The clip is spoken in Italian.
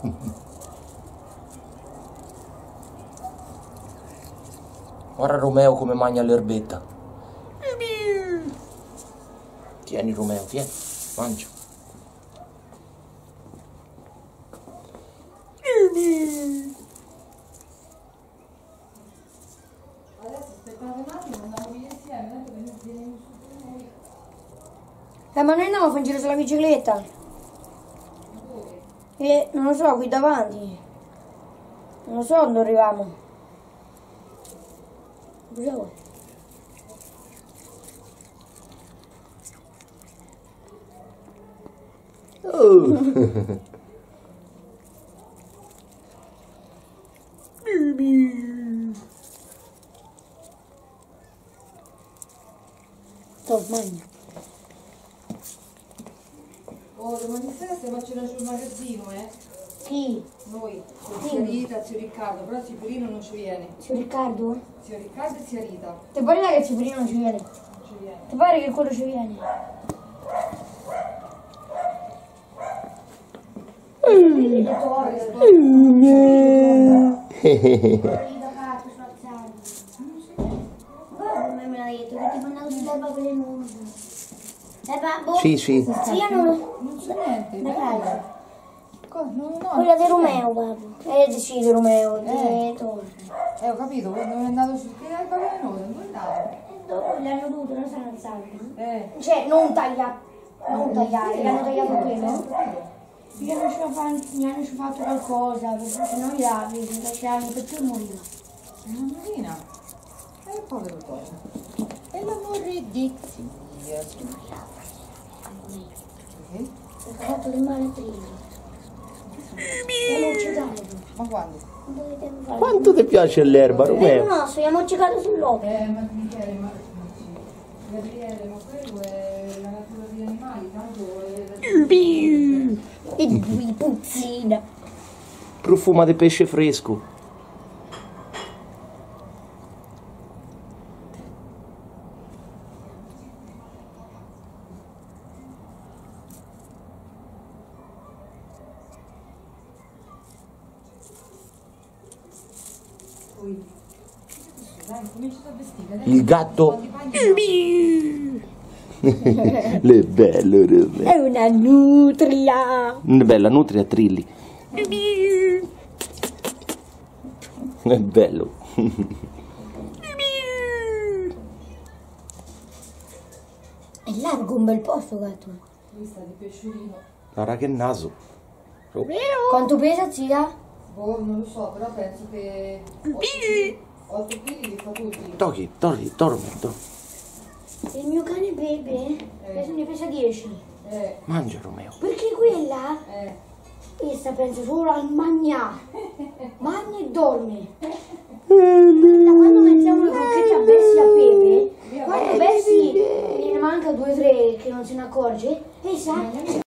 Guarda Romeo come mangia l'erbetta. Tieni Romeo, tieni, mangia. Adesso aspettate un attimo, andiamo via insieme, tanto che non viene su noi. Ma noi andiamo a fare un giro sulla bicicletta. Dove? Non lo so, qui davanti. Non lo so dove arriviamo. Bravo. Oh. Mangia. Oh, domani sera stiamo a cena sul magazzino, Chi? Noi, con Sì. zia Rita, zio Riccardo, però Cipolino non ci viene. Zio Riccardo? Zio Riccardo e zia Rita, Ti pare che Cipolino non ci viene? non ci viene. Ti pare che quello ci viene? Come me l'ha detto che ti mandavo sull'erba per le nuove. Babbo? Sì, sì. Sì, io non Non c'è niente. da casa. No. Quella di Romeo, babbo. Sì, di Romeo, di Torre. Ho capito, quando è andato su che erba velenosa, dove andava? Dopo gli hanno dovuto, non stanno alzati. Cioè, Non tagliare, gli hanno tagliato quello. capito? Gli hanno fatto qualcosa, perché se no gli altri, perché hanno perché moriva. Mamma povero Toro. E l'amore di Dio. Perché ha fatto del male prima. L'hanno uccidato. Ma quando? Non dovete fare. Quanto ti piace l'erba, Romeo? No, abbiamo uccidato sull'occhio. Ma Michele, Gabriele, ma quello è la natura degli animali, tanto è... E due puzzina. Profuma di pesce fresco. Dai, cominciate a vestire. Il gatto. Le bello, Romeo. È una nutria. Bella nutria trilli. È bello. È largo un bel posto, gatto. Questa di pesciolino. Guarda che naso. Quanto pesa, zia? Boh, non lo so, però penso che 8 kg li fa tutti. Dormi. Il mio cane beve ne pesa 10. Mangia, Romeo. Perché quella, essa pensa solo al mangiare. Mangia e dorme. Quando mettiamo le crocchette a Bessie a Pepe, quando Bessie ne manca 2 o 3 che non se ne accorge, essa